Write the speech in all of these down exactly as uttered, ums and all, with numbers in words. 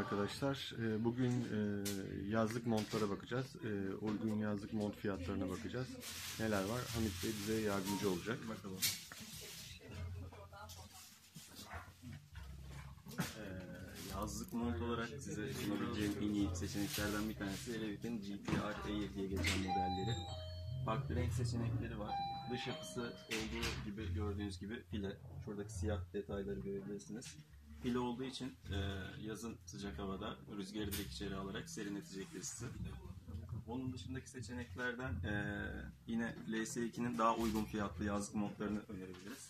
arkadaşlar. Bugün yazlık montlara bakacağız. Uygun yazlık mont fiyatlarına bakacağız. Neler var? Hamit Bey bize yardımcı olacak. Bakalım. Yazlık mont olarak size sunabileceğim en iyi seçeneklerden bir tanesi Elevit'in G T R Air diye geçen modelleri. Farklı renk seçenekleri var. Dış yapısı olduğu gibi gördüğünüz gibi file. Şuradaki siyah detayları görebilirsiniz. File olduğu için e, yazın sıcak havada rüzgarı direkt içeri alarak serinletecektir sizi. Onun dışındaki seçeneklerden e, yine L S iki'nin daha uygun fiyatlı yazlık montlarını önerebiliriz.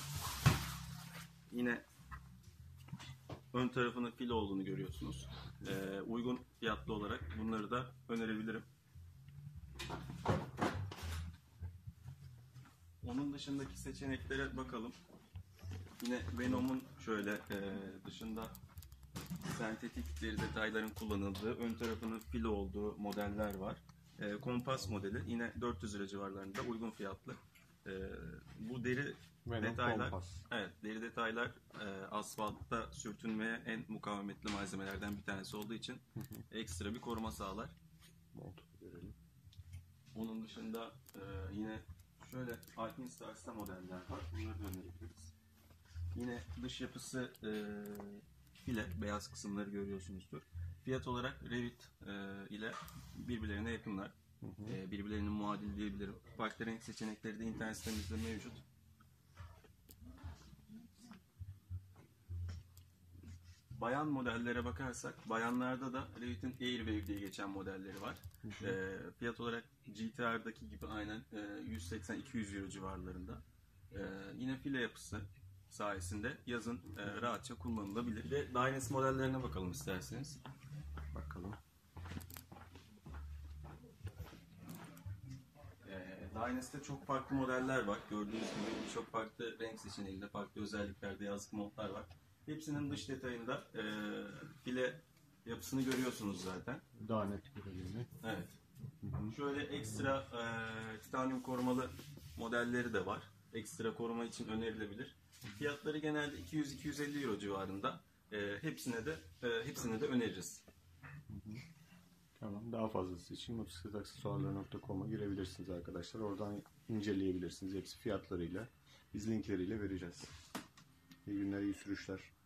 Yine ön tarafının file olduğunu görüyorsunuz. E, uygun fiyatlı olarak bunları da önerebilirim. Onun dışındaki seçeneklere bakalım. Yine Venom'un şöyle e, dışında sentetik deri detayların kullanıldığı, ön tarafının fil olduğu modeller var. E, kompas modeli yine dört yüz lira civarlarında uygun fiyatlı. E, bu deri Venom detaylar, kompas. evet, deri detaylar e, asfaltta sürtünmeye en mukavemetli malzemelerden bir tanesi olduğu için ekstra bir koruma sağlar. Montu görelim. Onun dışında e, yine şöyle Alpine Stars'ta modeller var. Bunları da önerebiliriz. Yine dış yapısı e, file, beyaz kısımları görüyorsunuzdur. Fiyat olarak Revit e, ile birbirlerine yakınlar. Hı hı. E, birbirlerinin muadili diyebilirim. Farklı renk seçenekleri de internet sitemizde mevcut. Bayan modellere bakarsak, bayanlarda da Revit'in Airwave diye geçen modelleri var. Hı hı. E, fiyat olarak G T R'daki gibi aynen e, yüz seksen iki yüz euro civarlarında. E, yine file yapısı sayesinde yazın e, rahatça kullanılabilir. Bir de Dynasty modellerine bakalım isterseniz. Bakalım. E, Dynasty'de çok farklı modeller var. Gördüğünüz gibi çok farklı renk seçeneğinde, farklı özelliklerde yazlık montlar var. Hepsinin dış detayında e, file yapısını görüyorsunuz zaten. Daha net görelim. Evet. Hı hı. Şöyle ekstra e, titanyum korumalı modelleri de var. Ekstra koruma için önerilebilir. Fiyatları genelde iki yüz iki yüz elli euro civarında. E, hepsine de e, hepsine de öneririz. Hı hı. Tamam. Daha fazlası için motosiklet aksesuarları nokta com'a girebilirsiniz arkadaşlar. Oradan inceleyebilirsiniz. Hepsi fiyatlarıyla, biz linkleriyle vereceğiz. İyi günler, iyi sürüşler.